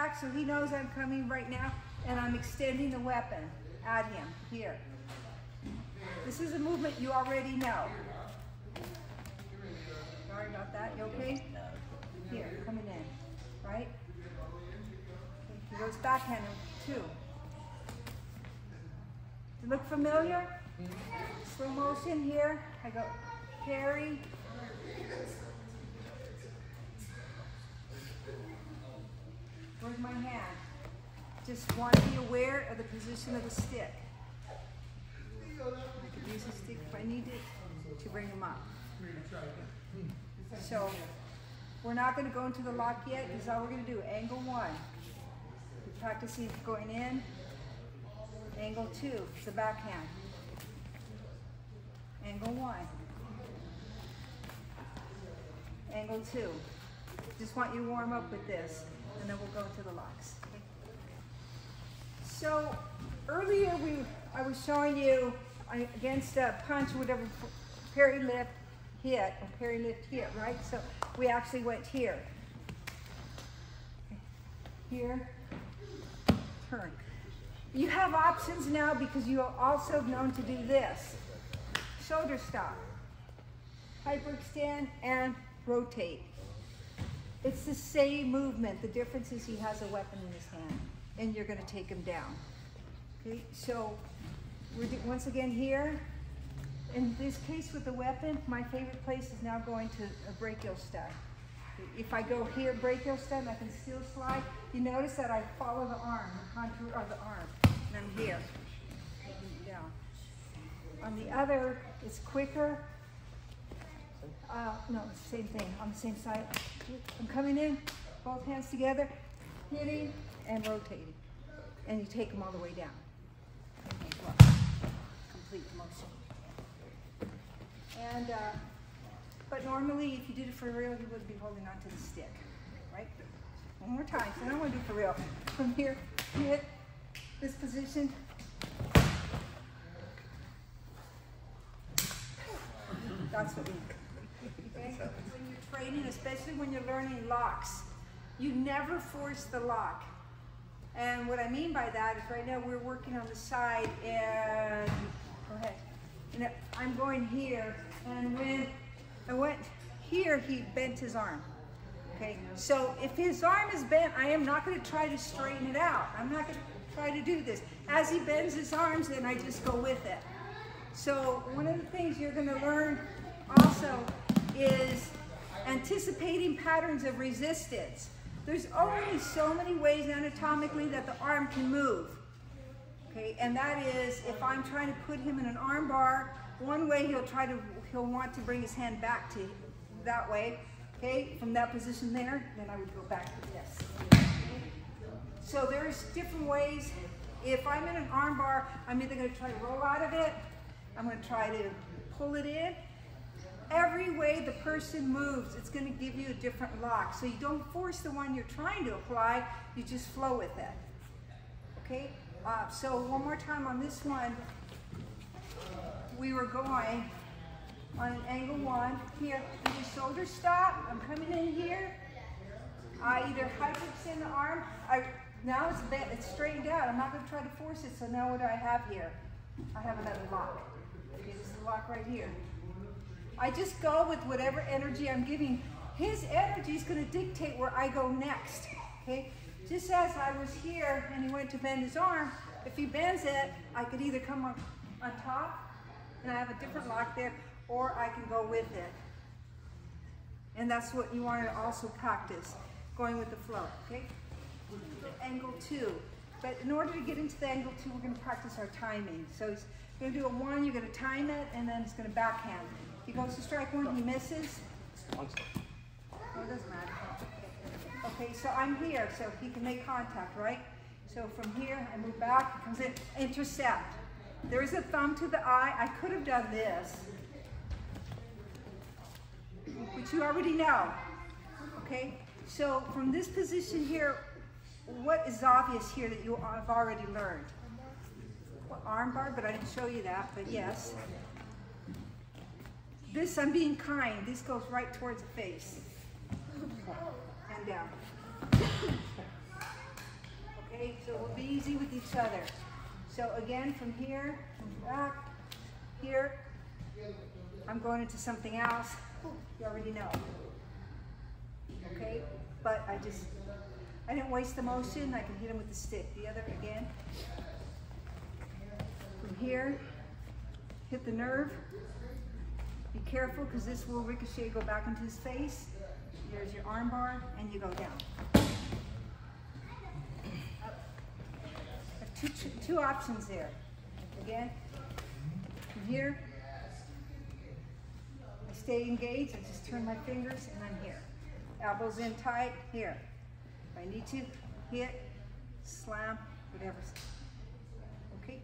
back so he knows I'm coming right now, and I'm extending the weapon at him here. This is a movement you already know. Sorry about that, you okay? Here, coming in, right? He goes backhand too. Does it look familiar? Slow motion here. I go carry. Where's my hand? Just want to be aware of the position of the stick. I could use the stick if I need it to bring him up. So we're not going to go into the lock yet, because all we're going to do, angle 1. We're practicing going in. Angle 2, it's the backhand. Angle 1. Angle 2. Just want you to warm up with this, and then we'll go into the locks. Okay? So earlier I was showing you against a punch, whatever, parry lift hit, or parry lift hit, right? So we actually went here. Here, turn. You have options now because you are also known to do this. Shoulder stop, hyperextend, and rotate. It's the same movement. The difference is he has a weapon in his hand, and you're going to take him down. Okay, so we're once again here. In this case with the weapon, my favorite place is now going to a brachial stud. If I go here, brachial stud, I can still slide. You notice that I follow the arm, the contour of the arm, and I'm here, down. On the other, it's quicker. No, it's the same thing, on the same side. I'm coming in, both hands together, hitting and rotating. And you take them all the way down. Complete motion. And, but normally, if you did it for real, you wouldn't be holding on to the stick, right? One more time, so I don't want to do it for real. From here, hit this position. That's what we do. Okay? When you're training, especially when you're learning locks, you never force the lock. And what I mean by that is right now we're working on the side, and go ahead. And I'm going here, and when I went here, he bent his arm. Okay, so if his arm is bent, I am not going to try to straighten it out. I'm not going to try to do this. As he bends his arms, then I just go with it. So one of the things you're going to learn also is anticipating patterns of resistance. There's only so many ways anatomically that the arm can move. Okay, and that is if I'm trying to put him in an arm bar, one way he'll want to bring his hand back to that way. Okay, from that position there, then I would go back to this. Okay? So there's different ways. If I'm in an arm bar, I'm either going to try to roll out of it, I'm going to try to pull it in. Every way the person moves, it's going to give you a different lock. So you don't force the one you're trying to apply, you just flow with it. Okay, so one more time on this one, we were going on an angle 1. Here, either shoulder stop, I'm coming in here. I either hyperextend the arm. Now it's bent, it's straightened out. I'm not going to try to force it, so now what do I have here? I have another lock. Okay, this is the lock right here. I just go with whatever energy I'm giving. His energy is going to dictate where I go next. Okay, just as I was here and he went to bend his arm, if he bends it, I could either come on top and I have a different lock there, or I can go with it. And that's what you want to also practice, going with the flow, okay? Angle 2. But in order to get into the angle 2, we're going to practice our timing. So he's going to do a 1, you're going to time it, and then he's going to backhand. He goes to strike 1, he misses. Oh, it doesn't matter. Okay, so I'm here, so he can make contact, right? So from here, I move back, comes in, intercept. There is a thumb to the eye. I could have done this, but you already know, okay? So from this position here, what is obvious here that you have already learned? Well, arm bar, but I didn't show you that, but yes. This, I'm being kind. This goes right towards the face. And down. each other. So again, from here, back, here, I'm going into something else. You already know. Okay, but I didn't waste the motion. I can hit him with the stick. The other again. From here, hit the nerve. Be careful because this will ricochet, go back into his face. There's your arm bar, and you go down. I have two options there. Again, from here, I stay engaged. I just turn my fingers, and I'm here. Elbows in tight, here. If I need to, hit, slam, whatever. Okay.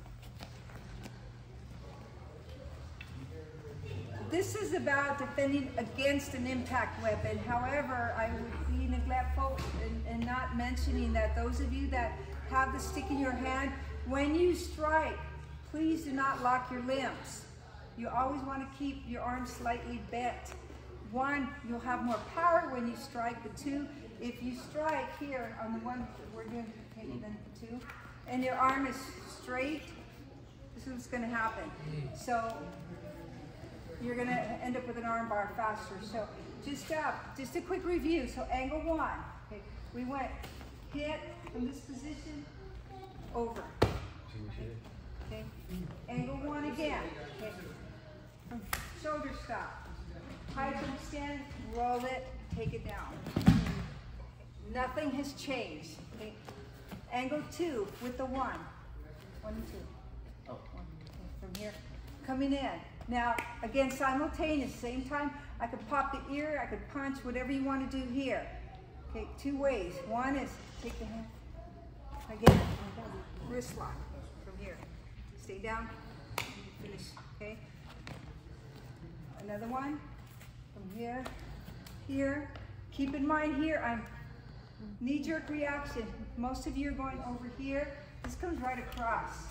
This is about defending against an impact weapon. However, I would be neglectful in not mentioning that those of you that have the stick in your hand, when you strike, please do not lock your limbs. You always want to keep your arms slightly bent. One, you'll have more power when you strike. But two, if you strike here on the one we're doing, okay, then two, and your arm is straight, this is what's going to happen. So you're going to end up with an arm bar faster. So just a quick review. So angle one, okay, we went hit from this position over. Okay, angle one again. Okay, from shoulder stop. High jump stand, roll it, take it down. Nothing has changed. Okay. Angle two with the one. One and two. Oh, one. Okay. From here, coming in. Now, again, simultaneous, same time, I could pop the ear, I could punch, whatever you want to do here. Okay, two ways. One is take the hand, again, wrist lock from here. Stay down, finish, okay? Another one. From here, here. Keep in mind here, I'm knee-jerk reaction. Most of you are going over here. This comes right across.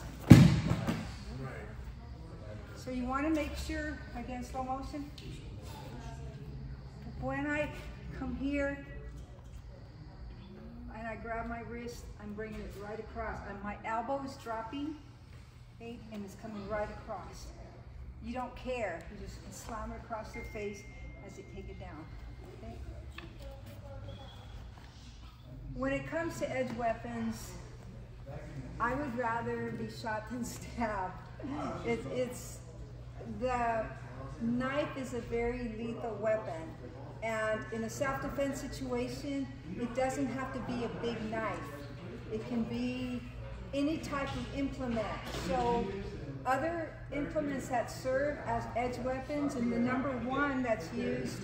So you want to make sure, again, slow motion. When I come here and I grab my wrist, I'm bringing it right across. And my elbow is dropping, okay, and it's coming right across. You don't care. You just slam it across your face as you take it down. Okay? When it comes to edge weapons, I would rather be shot than stabbed. The knife is a very lethal weapon, and in a self-defense situation, it doesn't have to be a big knife. It can be any type of implement. So other implements that serve as edge weapons, and the number one that's used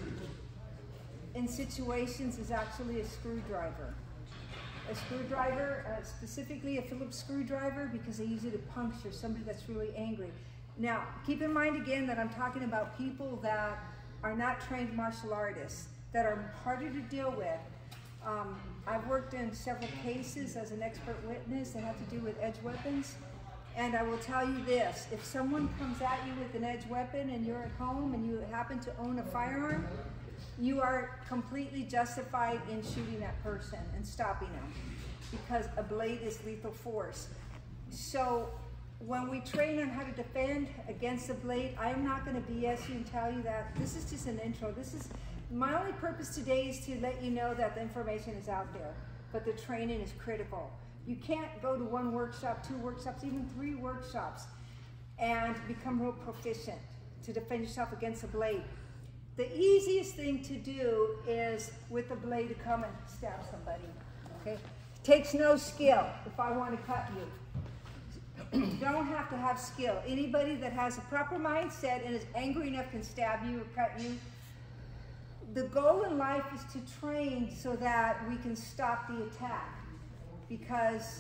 in situations is actually a screwdriver. A screwdriver, specifically a Phillips screwdriver, because they use it to puncture somebody that's really angry. Now, keep in mind again that I'm talking about people that are not trained martial artists, that are harder to deal with. I've worked in several cases as an expert witness that have to do with edge weapons. And I will tell you this, if someone comes at you with an edge weapon and you're at home and you happen to own a firearm, you are completely justified in shooting that person and stopping them, because a blade is lethal force. So when we train on how to defend against a blade, I am not going to BS you and tell you that. This is just an intro. My only purpose today is to let you know that the information is out there, but the training is critical. You can't go to one workshop, 2 workshops, even 3 workshops and become real proficient to defend yourself against a blade. The easiest thing to do is with a blade to come and stab somebody, okay? Takes no skill if I want to cut you. You don't have to have skill. Anybody that has a proper mindset and is angry enough can stab you or cut you. The goal in life is to train so that we can stop the attack. Because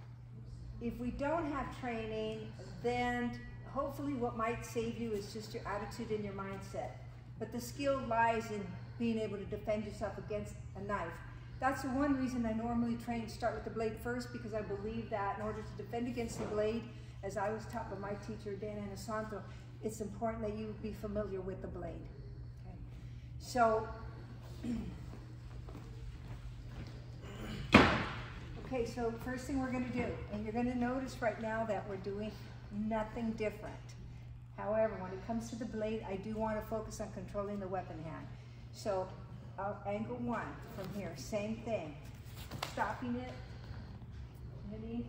if we don't have training, then hopefully what might save you is just your attitude and your mindset. But the skill lies in being able to defend yourself against a knife. That's the one reason I normally start with the blade first, because I believe that in order to defend against the blade, as I was taught by my teacher, Dan Inosanto, it's important that you be familiar with the blade. Okay? So, Okay, so first thing we're gonna do, and you're gonna notice right now that we're doing nothing different. However, when it comes to the blade, I do want to focus on controlling the weapon hand. So, angle one from here, same thing. Stopping it, ready,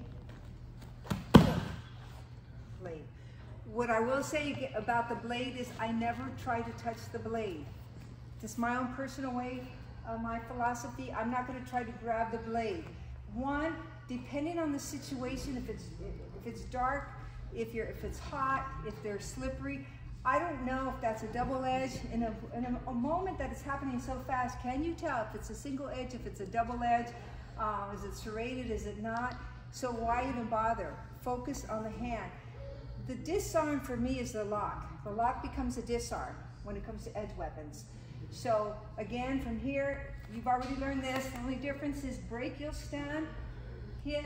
blade. What I will say about the blade is I never try to touch the blade. Just my own personal way, my philosophy, I'm not going to try to grab the blade. One, depending on the situation, if it's dark, if it's hot, if they're slippery, I don't know if that's a double edge. In a moment that it's happening so fast, can you tell if it's a single edge, if it's a double edge? Is it serrated, is it not? So why even bother? Focus on the hand. The disarm for me is the lock. The lock becomes a disarm when it comes to edge weapons. So again, from here, you've already learned this. The only difference is break, you'll stand, hit,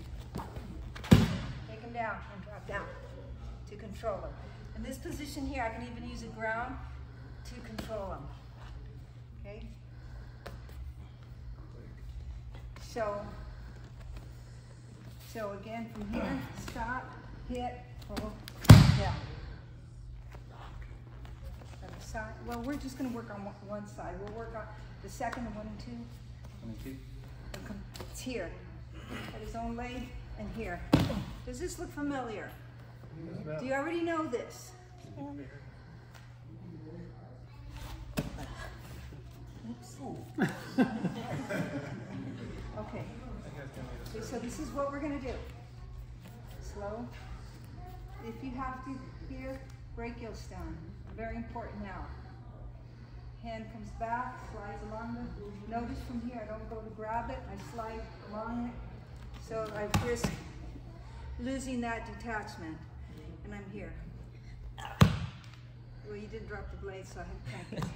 take them down and drop down to control them. In this position here, I can even use a ground to control them. Okay? So again, from here, stop, hit, pull, down. Other side. Well, we're just going to work on one side. We'll work on the second and 1 and 2. 1 and 2. It's here. At his own leg and here. Does this look familiar? Do you already know this? Oops. Okay. So this is what we're going to do. Slow. If you have to here, break your stone. Very important now. Hand comes back, slides along the, notice from here, I don't go to grab it, I slide along it. So I'm just losing that detachment. And I'm here. Well, you didn't drop the blade, so I had to crank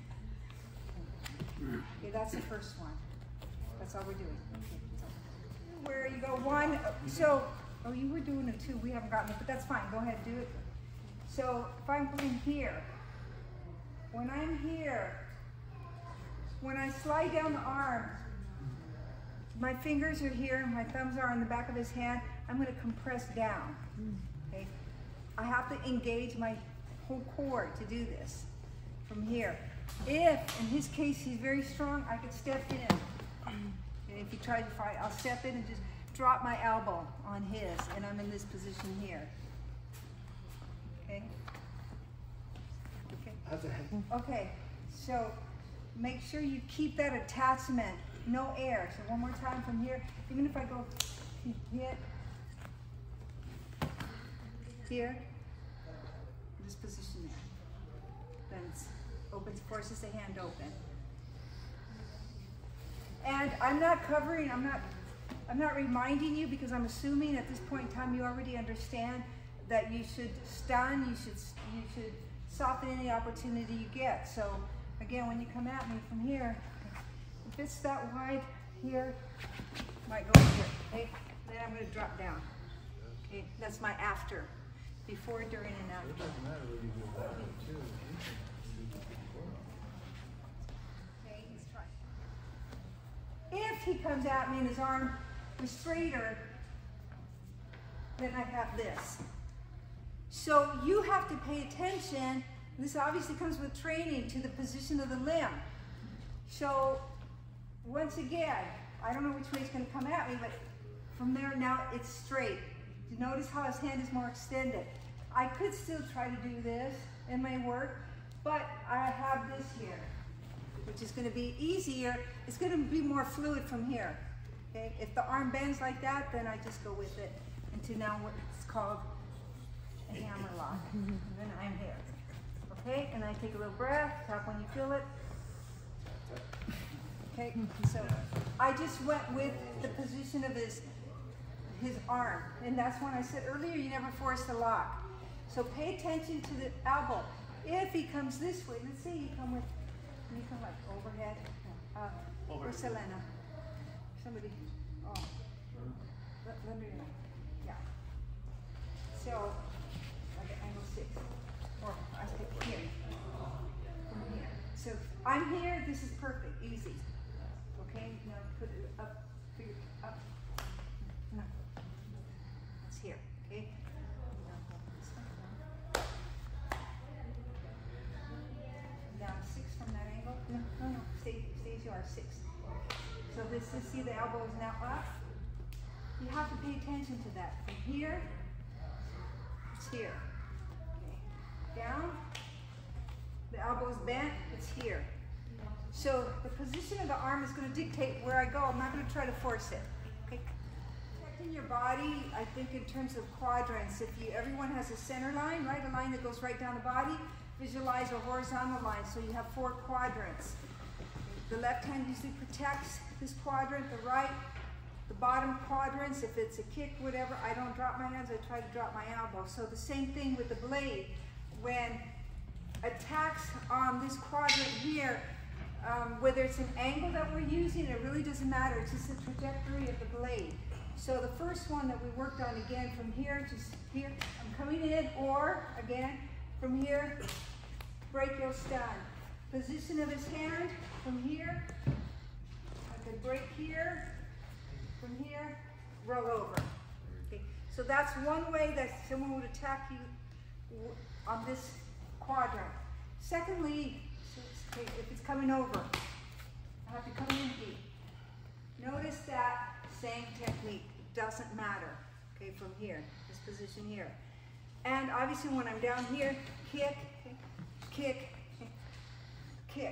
it. Okay, that's the first one. That's all we're doing. Where you go 1, so, oh, you were doing it 2, we haven't gotten it, but that's fine, go ahead, do it. So, if I'm going here, when I'm here, when I slide down the arm, my fingers are here, my thumbs are on the back of his hand, I'm going to compress down, okay? I have to engage my whole core to do this from here. If, in his case, he's very strong, I could step in. And if you try to fight, I'll step in and just drop my elbow on his, and I'm in this position here. Okay? Okay, so make sure you keep that attachment, no air. So one more time from here, even if I go hit, here, this position there. Then it opens, forces the hand open. And I'm not covering, I'm not reminding you, because I'm assuming at this point in time you already understand that you should stun, you should soften any opportunity you get. So again, when you come at me from here, if it's that wide here, might go here. Okay, then I'm going to drop down. Okay, that's my after, before, during, and after. It doesn't matter whether you do that one too. Okay, he's trying. If he comes at me and his arm was straighter, then I have this. So you have to pay attention, this obviously comes with training, to the position of the limb. So once again, I don't know which way it's going to come at me, but from there now it's straight. You notice how his hand is more extended. I could still try to do this, it may work, but I have this here, which is going to be easier. It's going to be more fluid from here. Okay? If the arm bends like that, then I just go with it into now what it's called a hammer lock. And then I'm here. Okay, and I take a little breath, tap when you feel it. Okay, so I just went with the position of his arm. And that's when I said earlier, you never force the lock. So pay attention to the elbow. If he comes this way, let's say you come like overhead. Or Selena. Somebody, let me know. Yeah. So, like at angle 6. Or I take here. From here. So I'm here, this is perfect, easy. Okay, now put it up, figure up, 6. So this is, see the elbow is now up. You have to pay attention to that. From here, it's here. Okay. Down, the elbow's bent, it's here. So the position of the arm is going to dictate where I go. I'm not going to try to force it. Okay. Protecting your body, I think in terms of quadrants, everyone has a center line, right? A line that goes right down the body. Visualize a horizontal line, so you have 4 quadrants. The left hand usually protects this quadrant, the right, the bottom quadrants. If it's a kick, whatever, I don't drop my hands, I try to drop my elbow. So the same thing with the blade. When attacks on this quadrant here, whether it's an angle that we're using, it really doesn't matter. It's just the trajectory of the blade. So the first one that we worked on, again, from here to here, I'm coming in, or again, from here, brachial stun. Position of his hand, from here, I could break here, from here, roll over. Okay. So that's one way that someone would attack you on this quadrant. Secondly, if it's coming over, I have to come in deep. Notice that same technique, it doesn't matter, okay, from here, this position here. And obviously when I'm down here, kick, kick, kick.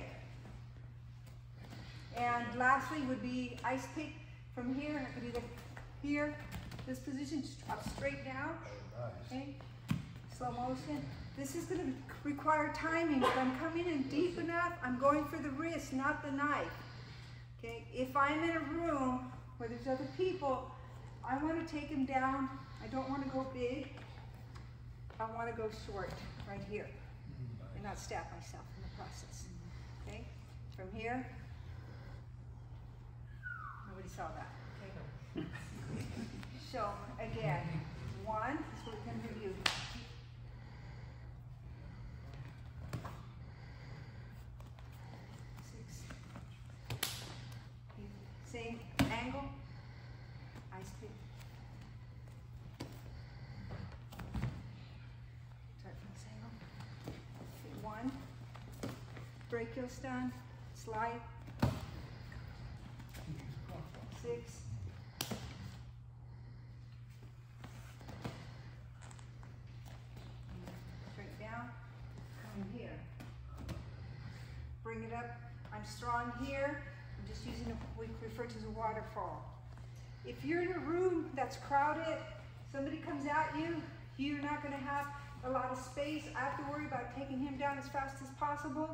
And lastly would be ice pick from here. I could either here, this position, just drop straight down, okay, slow motion. This is going to require timing. If I'm coming in deep enough, I'm going for the wrist, not the knife. Okay. If I'm in a room where there's other people, I want to take them down. I don't want to go big. I want to go short, right here, and not stab myself in the process. Okay. From here. Nobody saw that. Okay. So again, 1. So we can review. Same angle, ice pick. Start from this angle. 1, brachial stun, slide. 6. Straight down, come here. Bring it up, I'm strong here. I'm just using what we refer to as a waterfall. If you're in a room that's crowded, somebody comes at you, you're not going to have a lot of space. I have to worry about taking him down as fast as possible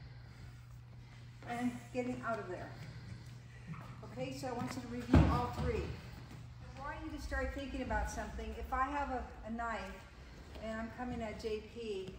and getting out of there. Okay, so I want you to review all 3. I want you to start thinking about something. If I have a knife and I'm coming at JP,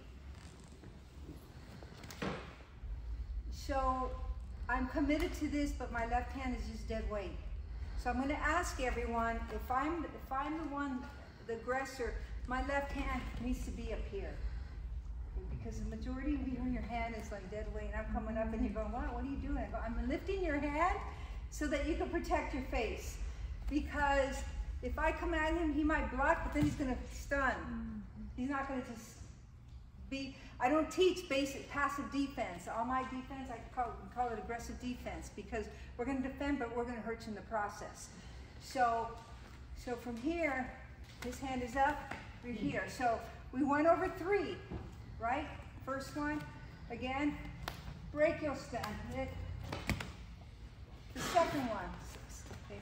so I'm committed to this, but my left hand is just dead weight. So I'm going to ask everyone, if I'm the one, the aggressor, my left hand needs to be up here. Because the majority of you, your hand is like dead weight, and I'm coming up and you're going, what are you doing? I go, I'm lifting your hand so that you can protect your face. Because if I come at him, he might block, but then he's going to stun. He's not going to just be, I don't teach basic passive defense. All my defense, I call it aggressive defense, because we're going to defend, but we're going to hurt you in the process. So from here, his hand is up, we're here. So we went over 3, right? First one, again, brachial stun. Hit. The second one, okay.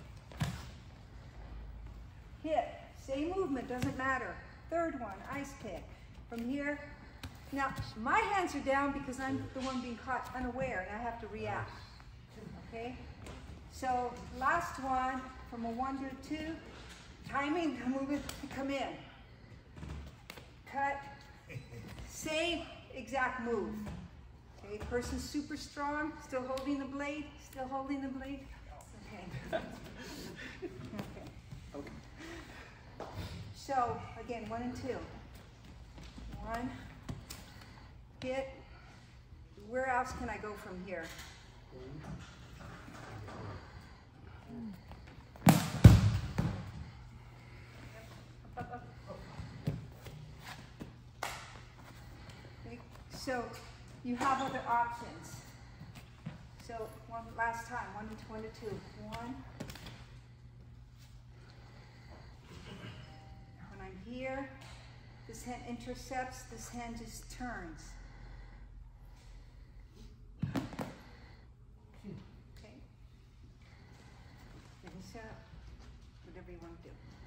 Hit, same movement, doesn't matter. Third one, ice pick. From here, now my hands are down because I'm the one being caught unaware and I have to react, okay? So last one, from a 1 to 2, timing, movement to come in. Cut, same exact move. Okay, person's super strong, still holding the blade, still holding the blade. Okay. Okay. So again, 1 and 2. 1, hit. Where else can I go from here? Up. Okay. So you have other options. So one last time, one to two. One. When I'm here, this hand intercepts, this hand just turns. Okay. Finish up. Whatever you want to do.